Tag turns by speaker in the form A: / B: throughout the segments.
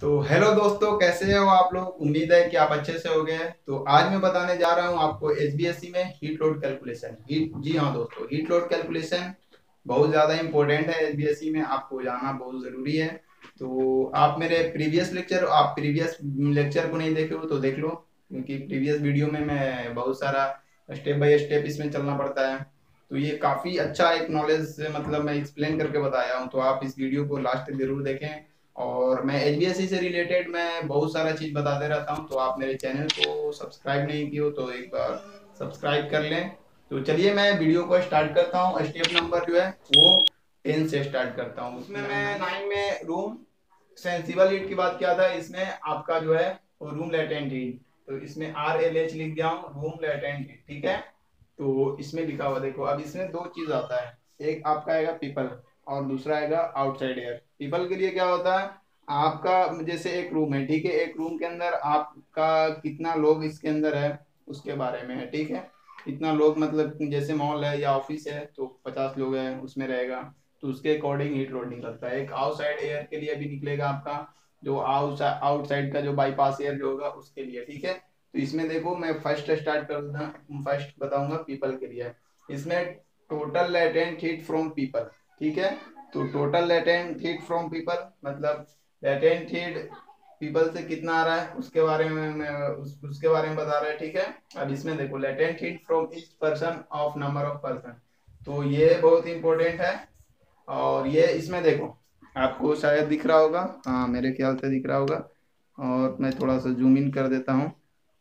A: तो हेलो दोस्तों, कैसे हो आप लोग। उम्मीद है कि आप अच्छे से हो गए। तो आज मैं बताने जा रहा हूं आपको एचबीएससी में हीट लोड कैलकुलेशन। जी हाँ दोस्तों, हीट लोड कैलकुलेशन बहुत ज़्यादा इंपॉर्टेंट है। एचबीएससी में आपको जानना बहुत ज़रूरी है। तो आप मेरे प्रीवियस लेक्चर को नहीं देखे हो तो देख लो, क्योंकि प्रीवियस वीडियो में मैं बहुत सारा स्टेप बाय स्टेप इसमें चलना पड़ता है। तो ये काफ़ी अच्छा एक नॉलेज मतलब मैं एक्सप्लेन करके बताया हूँ। तो आप इस वीडियो को लास्ट तक जरूर देखें। और मैं एचबीएससी से रिलेटेड मैं बहुत सारा चीज़ बताते रहता हूँ। तो आप मेरे चैनल को सब्सक्राइब नहीं किए हो तो एक बार सब्सक्राइब कर लें। तो चलिए मैं वीडियो को स्टार्ट करता हूँ। स्टेप नंबर जो है वो 10 से स्टार्ट करता हूँ। उसमें मैं 9 में रूम सेंसिबल हीट की बात किया था। इसमें आपका जो है वो रूम लेटेंट हीट, तो इसमें RLH लिख दिया हूँ, रूम लेटेंट हीट। ठीक है, तो इसमें लिखा हुआ देखो। अब इसमें दो चीज आता है, एक आपका आएगा पीपल और दूसरा आएगा आउटसाइड एयर। पीपल के लिए क्या होता है, आपका जैसे एक रूम है, ठीक है, एक रूम के अंदर आपका कितना लोग इसके अंदर है उसके बारे में है। ठीक है, इतना लोग मतलब जैसे मॉल है या ऑफिस है तो 50 लोग हैं उसमें रहेगा, तो उसके अकॉर्डिंग हीट लोड निकलता है। एक आउटसाइड एयर के लिए भी निकलेगा आपका, जो आउटसाइड का जो बाईपास एयर जो होगा उसके लिए। ठीक है, तो इसमें देखो मैं फर्स्ट बताऊंगा पीपल के लिए। इसमें total latent heat from people. ठीक है, तो total latent heat from people मतलब लेटेंट हीट पीपल से कितना आ रहा है उसके बारे में उसके बारे में बता रहा है। ठीक है, अब इसमें देखो latent heat from each person of number of person, तो ये बहुत इंपॉर्टेंट है। और ये इसमें देखो आपको शायद दिख रहा होगा, हाँ मेरे ख्याल से दिख रहा होगा। और मैं थोड़ा सा जूम इन कर देता हूँ।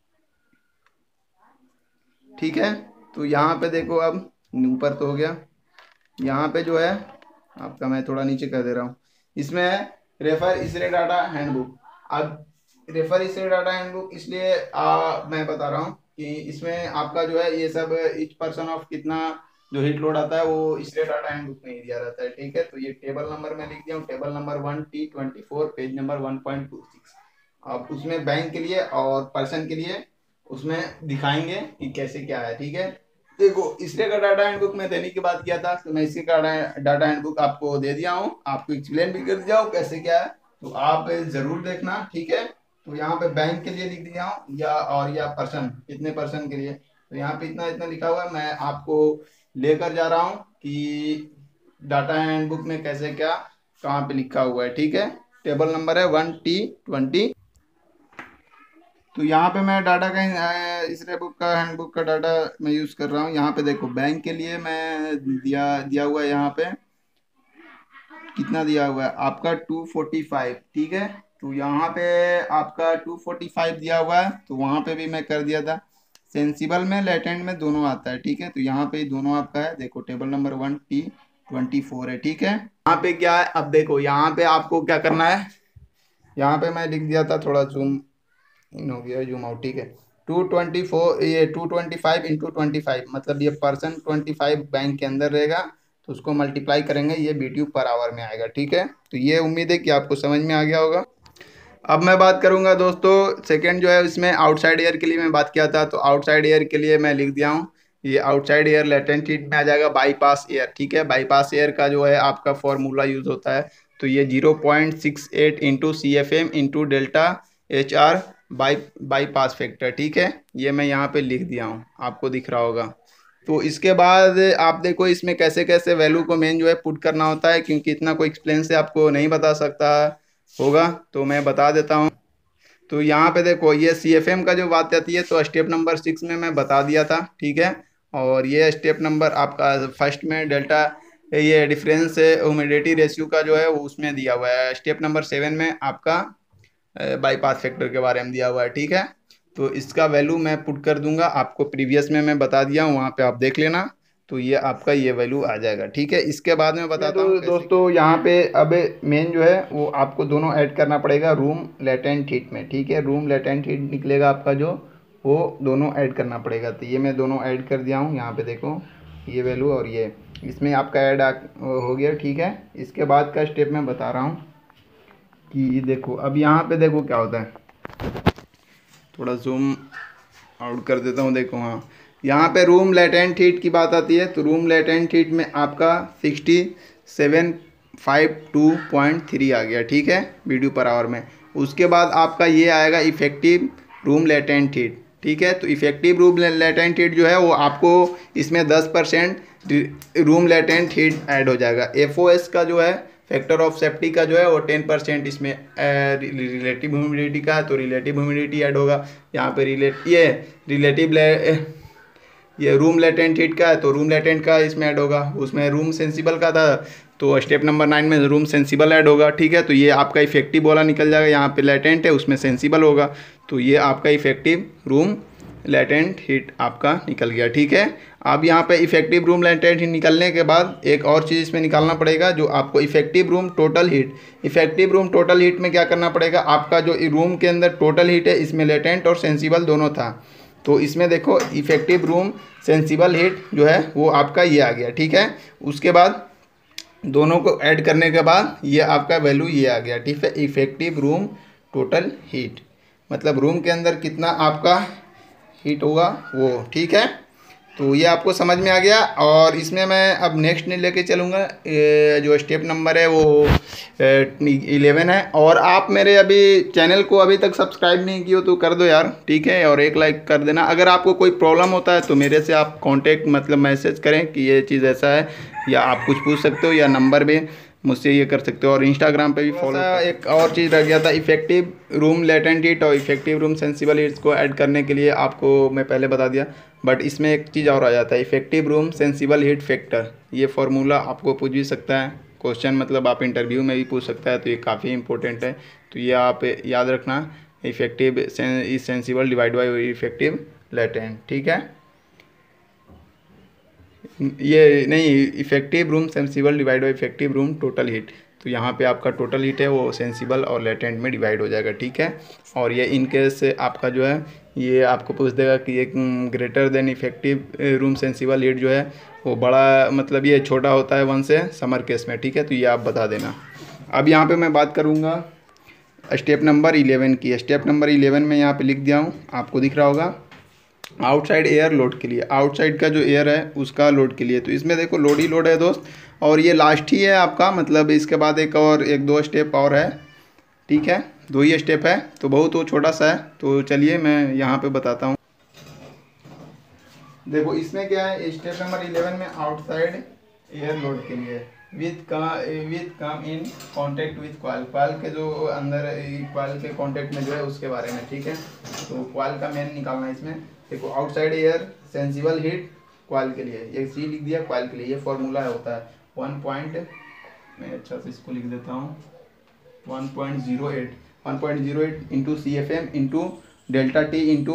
A: ठीक है, तो यहाँ पे देखो, अब ऊपर तो हो गया। यहाँ पे जो है आपका, मैं थोड़ा नीचे कर दे रहा हूँ। इसमें है रेफर इसरे डाटा हैंडबुक। अब रेफर इसरे डाटा हैंडबुक इसलिए मैं बता रहा हूँ कि इसमें आपका जो है ये सब ईच पर्सन ऑफ कितना जो हीट लोड आता है वो इसरे डाटा हैंडबुक में ही दिया रहता है। ठीक है, तो ये टेबल नंबर में लिख दिया हूँ, table number 1T24 page number 1.26। अब उसमें बैंक के लिए और पर्सन के लिए उसमें दिखाएंगे कि कैसे क्या है। ठीक है, देखो इसलिए का डाटा हैंडबुक में देने की बात किया था, तो मैं इसके का डाटा हैंडबुक आपको दे दिया हूँ, आपको एक्सप्लेन भी कर दिया हूँ कैसे क्या है। तो आप जरूर देखना। ठीक है, तो यहाँ पे बैंक के लिए लिख दिया हूँ या पर्सन, कितने पर्सन के लिए, तो यहाँ पे इतना इतना लिखा हुआ है। मैं आपको लेकर जा रहा हूँ कि डाटा हैंडबुक में कैसे क्या कहाँ पे लिखा हुआ है। ठीक है, टेबल नंबर है 1T20। तो यहाँ पे मैं डाटा का इस बुक का हैंडबुक का डाटा मैं यूज़ कर रहा हूँ। यहाँ पे देखो बैंक के लिए मैं दिया दिया हुआ है, यहाँ पे कितना दिया हुआ है आपका 245। ठीक है, तो यहाँ पे आपका 245 दिया हुआ है, तो वहाँ पे भी मैं कर दिया था। सेंसिबल में लेटेंट में दोनों आता है। ठीक है, तो यहाँ पे दोनों आपका है, देखो टेबल नंबर 1T24 है। ठीक है, यहाँ पे क्या है, अब देखो यहाँ पे आपको क्या करना है। यहाँ पे मैं लिख दिया था, थोड़ा जूम इन हो गया, जूम आउट। ठीक है, 224, ये 225 × 25 मतलब ये पर्सन 25 बैंक के अंदर रहेगा, तो उसको मल्टीप्लाई करेंगे, ये BTU पर आवर में आएगा। ठीक है, तो ये उम्मीद है कि आपको समझ में आ गया होगा। अब मैं बात करूंगा दोस्तों सेकंड जो है, इसमें आउटसाइड एयर के लिए मैं बात किया था। तो आउटसाइड एयर के लिए मैं लिख दिया हूँ, ये आउटसाइड एयर लेटेंट हीट में आ जाएगा बाईपास एयर। ठीक है, बाईपास एयर का जो है आपका फॉर्मूला यूज होता है, तो ये 0.68 × CFM × delta HR bypass factor. ठीक है, ये मैं यहाँ पे लिख दिया हूँ, आपको दिख रहा होगा। तो इसके बाद आप देखो इसमें कैसे कैसे वैल्यू को मेन जो है पुट करना होता है, क्योंकि इतना कोई एक्सप्लेन से आपको नहीं बता सकता होगा, तो मैं बता देता हूँ। तो यहाँ पे देखो ये CFM का जो बात आती है, तो स्टेप नंबर 6 में मैं बता दिया था। ठीक है, और ये स्टेप नंबर आपका फर्स्ट में डेल्टा, ये डिफरेंस ह्यूमिडिटी रेशियो का जो है वो उसमें दिया हुआ है। स्टेप नंबर 7 में आपका बाईपास फैक्टर के बारे में दिया हुआ है। ठीक है, तो इसका वैल्यू मैं पुट कर दूंगा, आपको प्रीवियस में मैं बता दिया हूँ, वहाँ पे आप देख लेना। तो ये आपका ये वैल्यू आ जाएगा। ठीक है, इसके बाद में बताता हूँ दोस्तों, यहाँ पे अब मेन जो है वो आपको दोनों ऐड करना पड़ेगा रूम लेटेंट हीट में। ठीक है, रूम लेटेंट हीट निकलेगा आपका जो, वो दोनों ऐड करना पड़ेगा। तो ये मैं दोनों ऐड कर दिया हूँ, यहाँ पे देखो ये वैल्यू और ये इसमें आपका ऐड हो गया। ठीक है, इसके बाद का स्टेप मैं बता रहा हूँ कि देखो अब यहाँ पे देखो क्या होता है, थोड़ा जूम आउट कर देता हूँ। देखो हाँ, यहाँ पे रूम लेटेंट हीट की बात आती है, तो रूम लेटेंट हीट में आपका 6752.3 आ गया। ठीक है, BTU पर आवर में। उसके बाद आपका ये आएगा इफेक्टिव रूम लेटेंट हीट, ठीक है। तो इफेक्टिव रूम लेटेंट हीट जो है वो आपको इसमें 10% रूम लेटेंट हीट ऐड हो जाएगा। FOS का जो है फैक्टर ऑफ सेफ्टी का जो है वो 10% इसमें रिलेटिव ह्यूमिडिटी का है, तो रिलेटिव ह्यूमिडिटी ऐड होगा। यहाँ पे ये रूम लेटेंट हीट का है, तो रूम लेटेंट का इसमें ऐड होगा। उसमें रूम सेंसिबल का था, तो स्टेप नंबर 9 में रूम सेंसिबल ऐड होगा, ठीक है। तो ये आपका इफेक्टिव वाला निकल जाएगा, यहाँ पे लेटेंट है उसमें सेंसिबल होगा, तो ये आपका इफेक्टिव रूम लेटेंट हीट आपका निकल गया, ठीक है। अब यहाँ पे इफेक्टिव रूम लेटेंट हीट निकलने के बाद एक और चीज़ इसमें निकालना पड़ेगा, जो आपको effective room total heat. Effective room total heat में क्या करना पड़ेगा, आपका जो रूम के अंदर टोटल हीट है इसमें लेटेंट और सेंसिबल दोनों था, तो इसमें देखो इफेक्टिव रूम सेंसिबल हीट जो है वो आपका ये आ गया, ठीक है। उसके बाद दोनों को ऐड करने के बाद ये आपका वैल्यू ये आ गया, ठीक है। इफेक्टिव रूम टोटल हीट मतलब रूम के अंदर कितना आपका हीट होगा वो, ठीक है। तो ये आपको समझ में आ गया। और इसमें मैं अब नेक्स्ट लेके चलूँगा, जो स्टेप नंबर है वो 11 है। और आप मेरे अभी चैनल को अभी तक सब्सक्राइब नहीं किए हो तो कर दो यार, ठीक है, और एक लाइक कर देना। अगर आपको कोई प्रॉब्लम होता है तो मेरे से आप कांटेक्ट मतलब मैसेज करें कि ये चीज़ ऐसा है, या आप कुछ पूछ सकते हो, या नंबर भी मुझसे ये कर सकते हो, और इंस्टाग्राम पे भी फॉलो। एक और चीज़ रह गया था, इफेक्टिव रूम लेटेंट हीट और इफेक्टिव रूम सेंसिबल हीट्स को ऐड करने के लिए आपको मैं पहले बता दिया, बट इसमें एक चीज़ और आ जाता है, effective room sensible heat factor. ये फार्मूला आपको पूछ भी सकता है क्वेश्चन, मतलब आप इंटरव्यू में भी पूछ सकता है, तो ये काफ़ी इंपॉर्टेंट है, तो ये आप याद रखना, effective is sensible divide by effective latent, ठीक है। ये नहीं, effective room sensible divide by effective room total heat, तो यहाँ पे आपका टोटल हीट है वो सेंसिबल और लेटेंट में डिवाइड हो जाएगा, ठीक है। और ये इनकेस आपका जो है ये आपको पूछ देगा कि एक greater than effective room sensible heat जो है वो बड़ा मतलब ये छोटा होता है 1 से समर केस में, ठीक है, तो ये आप बता देना। अब यहाँ पे मैं बात करूँगा स्टेप नंबर 11 की। स्टेप नंबर 11 में यहाँ पे लिख दिया हूँ, आपको दिख रहा होगा, आउटसाइड एयर लोड के लिए, आउटसाइड का जो एयर है उसका लोड के लिए। तो इसमें देखो लोड ही लोड है दोस्त, और ये लास्ट ही है आपका, मतलब इसके बाद एक दो स्टेप और है, ठीक है, 2 ही स्टेप है, तो बहुत वो छोटा सा है। तो चलिए मैं यहाँ पे बताता हूँ। देखो इसमें क्या है, स्टेप नंबर 11 में आउटसाइड एयर लोड के लिए with come in contact with coil, coil के जो अंदर कॉइल के कांटेक्ट में जो है उसके बारे में, ठीक है। तो कॉइल का मेन निकालना है इसमें। देखो outside air sensible heat coil के लिए, ये सी लिख दिया कॉइल के लिए, ये फॉर्मूला होता है 1 मैं अच्छा से इसको लिख देता हूँ, 1.08 into CFM into delta T into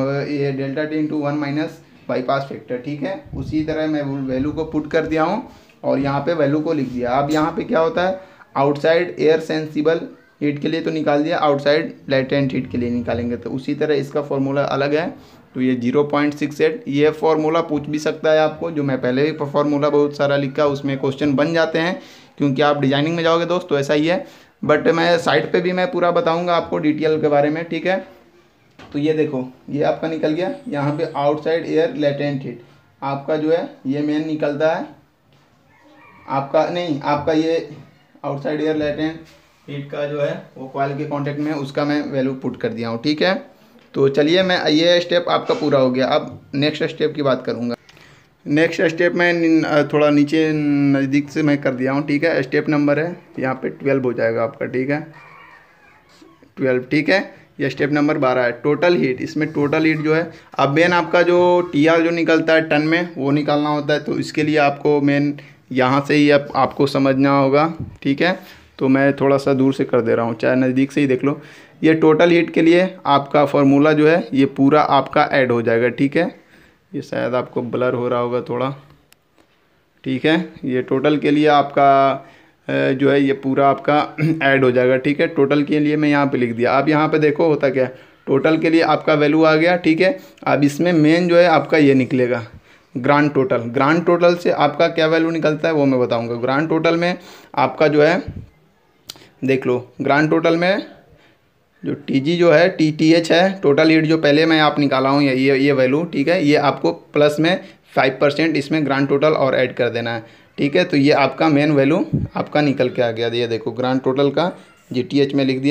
A: 1 minus bypass factor, ठीक है। उसी तरह मैं वैल्यू को पुट कर दिया हूँ और यहाँ पे वैल्यू को लिख दिया। अब यहाँ पे क्या होता है, आउटसाइड एयर सेंसिबल हीट के लिए तो निकाल दिया, आउटसाइड लेटेंट हीट के लिए निकालेंगे, तो उसी तरह इसका फॉर्मूला अलग है, तो ये 0.68। ये फार्मूला पूछ भी सकता है आपको, जो मैं पहले भी फार्मूला बहुत सारा लिखा, उसमें क्वेश्चन बन जाते हैं, क्योंकि आप डिजाइनिंग में जाओगे दोस्त तो ऐसा ही है। बट मैं साइड पे भी मैं पूरा बताऊंगा आपको डिटेल के बारे में, ठीक है। तो ये देखो ये आपका निकल गया, यहाँ पे आउटसाइड एयर लेटेंट हीट आपका जो है ये मेन निकलता है, आपका नहीं, आपका ये आउटसाइड एयर लेटेंट हीट का जो है वो कॉइल के कांटेक्ट में, उसका मैं वैल्यू पुट कर दिया हूँ, ठीक है। तो चलिए मैं ये स्टेप आपका पूरा हो गया। अब नेक्स्ट स्टेप की बात करूँगा। नेक्स्ट स्टेप में थोड़ा नीचे नज़दीक से मैं कर दिया हूँ, ठीक है। स्टेप नंबर है यहाँ पे 12 हो जाएगा आपका, ठीक है, 12, ठीक है। ये स्टेप नंबर 12 है, टोटल हीट। इसमें टोटल हीट जो है, अब मेन आपका जो TR जो निकलता है टन में वो निकालना होता है, तो इसके लिए आपको मेन यहाँ से ही आपको समझना होगा, ठीक है। तो मैं थोड़ा सा दूर से कर दे रहा हूँ, चाहे नज़दीक से ही देख लो। ये टोटल हीट के लिए आपका फार्मूला जो है ये पूरा आपका ऐड हो जाएगा, ठीक है। ये शायद आपको ब्लर हो रहा होगा थोड़ा, ठीक है। ये टोटल के लिए आपका जो है ये पूरा आपका ऐड हो जाएगा, ठीक है। टोटल के लिए मैं यहाँ पे लिख दिया। अब यहाँ पे देखो होता क्या है, टोटल के लिए आपका वैल्यू आ गया, ठीक है। अब इसमें मेन जो है आपका ये निकलेगा ग्रांड टोटल। ग्रांड टोटल से आपका क्या वैल्यू निकलता है वो मैं बताऊँगा। ग्रांड टोटल में आपका जो है देख लो, ग्रांड टोटल में जो TG जो है TTH है, टोटल हीट जो पहले मैं आप निकाला हूँ ये वैल्यू, ठीक है। ये आपको प्लस में 5% इसमें ग्रांड टोटल और ऐड कर देना है, ठीक है। तो ये आपका मेन वैल्यू आपका निकल के आ गया। ये देखो ग्रांड टोटल का GTH में लिख दिया हूँ,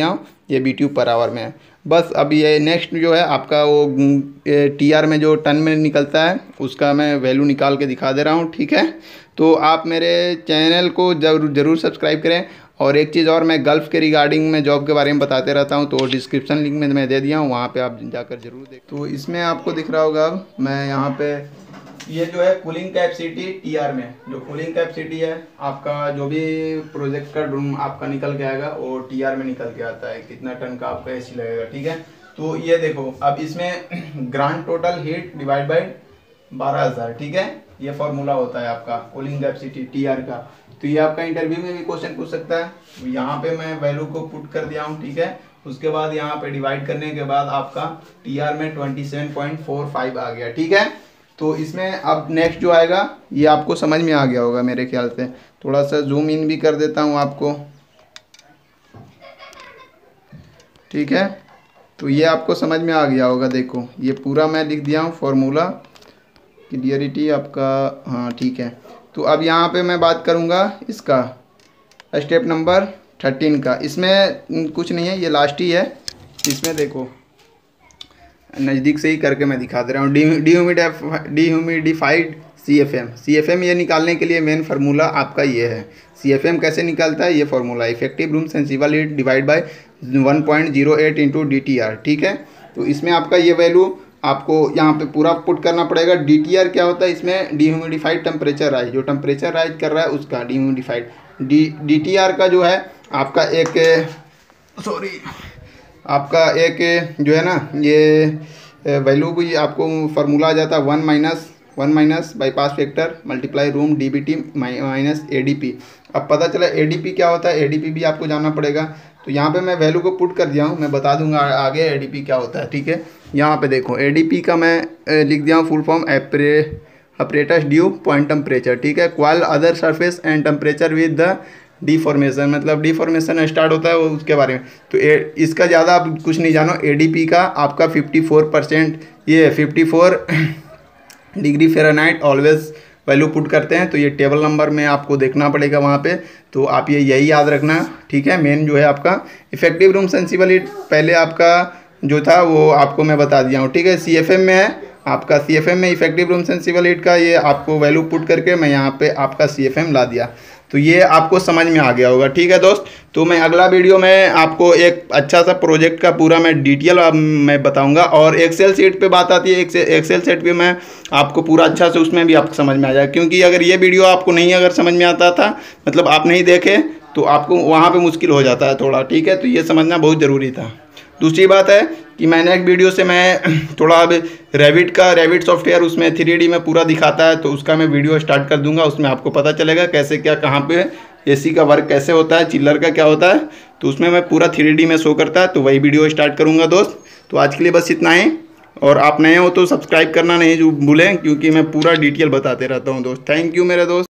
A: ये BTU पर आवर में है। बस अब ये नेक्स्ट जो है आपका वो TR में जो टन में निकलता है उसका मैं वैल्यू निकाल के दिखा दे रहा हूँ, ठीक है। तो आप मेरे चैनल को ज़रूर सब्सक्राइब करें। और एक चीज़ और, मैं गल्फ़ के रिगार्डिंग में जॉब के बारे में बताते रहता हूँ, तो डिस्क्रिप्शन लिंक में मैं दे दिया हूँ, वहाँ पे आप जाकर ज़रूर देखें। तो इसमें आपको दिख रहा होगा, अब मैं यहाँ पे ये जो है कूलिंग कैपेसिटी TR में, जो कूलिंग कैपेसिटी है आपका जो भी प्रोजेक्ट का ड्रूम आपका निकल के आएगा वो TR में निकल के आता है, कितना टन का आपका AC लगेगा, ठीक है। तो ये देखो, अब इसमें grand total heat divide by 12,000, ठीक है, ये फॉर्मूला होता है आपका कूलिंग कैपेसिटी TR का। तो ये आपका इंटरव्यू में भी क्वेश्चन पूछ सकता है। तो यहाँ पे मैं वैल्यू को पुट कर दिया हूँ, ठीक है। उसके बाद यहाँ पे डिवाइड करने के बाद आपका TR में 27.45 आ गया, ठीक है। तो इसमें अब नेक्स्ट जो आएगा ये आपको समझ में आ गया होगा मेरे ख्याल से। थोड़ा सा जूम इन भी कर देता हूँ आपको, ठीक है। तो ये आपको समझ में आ गया होगा, देखो ये पूरा मैं लिख दिया हूँ फॉर्मूला, क्लियरिटी आपका, हाँ ठीक है। तो अब यहाँ पे मैं बात करूँगा इसका स्टेप नंबर 13 का। इसमें कुछ नहीं है, ये लास्ट ही है। इसमें देखो नज़दीक से ही करके मैं दिखा दे रहा हूँ। डीह्यूमिडिफाइड CFM ये निकालने के लिए मेन फार्मूला आपका ये है। CFM कैसे निकलता है, ये formula effective room sensible heat divide by 1.08 into DTR, ठीक है। तो इसमें आपका ये वैल्यू आपको यहाँ पे पूरा पुट करना पड़ेगा। DTR क्या होता है, इसमें डीह्यूमिडिफाइड टेम्परेचर राइज, जो टेम्परेचर राइज कर रहा है उसका डीह्यूमिडिफाइड। DTR का जो है आपका एक जो है ना, ये वैल्यू भी आपको फार्मूला आ जाता है 1 minus bypass factor multiply room DBT minus ADP। अब पता चला ADP क्या होता है, ADP भी आपको जानना पड़ेगा। तो यहाँ पे मैं वैल्यू को पुट कर दिया हूँ, मैं बता दूंगा आगे ADP क्या होता है, ठीक है। यहाँ पे देखो ADP का मैं लिख दिया हूँ full form apparatus dew point temperature, ठीक है। Coil other surface end temperature with the deformation, मतलब डिफॉर्मेशन स्टार्ट होता है वो उसके बारे में। तो इसका ज़्यादा आप कुछ नहीं जानो। ADP का आपका 54%, ये 54 degree Fahrenheit always value put करते हैं। तो ये टेबल नंबर में आपको देखना पड़ेगा वहाँ पे, तो आप यही याद रखना, ठीक है। मेन जो है आपका इफेक्टिव रूम सेंसिबल हीट पहले आपका जो था वो आपको मैं बता दिया हूँ, ठीक है। CFM में है आपका, CFM में इफेक्टिव रूम सेंसिबल हीट का ये आपको वैल्यू पुट करके मैं यहाँ पे आपका CFM ला दिया। तो ये आपको समझ में आ गया होगा, ठीक है दोस्त। तो मैं अगला वीडियो में आपको एक अच्छा सा प्रोजेक्ट का पूरा मैं डिटेल मैं बताऊंगा। और एक्सेल शीट पे बात आती है, एक्सेल शीट पे मैं आपको पूरा अच्छा से उसमें भी आपको समझ में आ जाएगा। क्योंकि अगर ये वीडियो आपको नहीं अगर समझ में आता था, मतलब आप नहीं देखे, तो आपको वहाँ पर मुश्किल हो जाता है थोड़ा, ठीक है। तो ये समझना बहुत ज़रूरी था। दूसरी बात है कि मैंने एक वीडियो से मैं थोड़ा अब रेविट सॉफ्टवेयर उसमें 3D में पूरा दिखाता है, तो उसका मैं वीडियो स्टार्ट कर दूंगा। उसमें आपको पता चलेगा कैसे क्या, कहाँ पे AC का वर्क कैसे होता है, चिल्लर का क्या होता है, तो उसमें मैं पूरा 3D में शो करता है, तो वही वीडियो स्टार्ट करूँगा दोस्त। तो आज के लिए बस इतना ही, और आप नए हो तो सब्सक्राइब करना नहीं भूलें, क्योंकि मैं पूरा डिटेल बताते रहता हूँ दोस्त। थैंक यू मेरे दोस्त।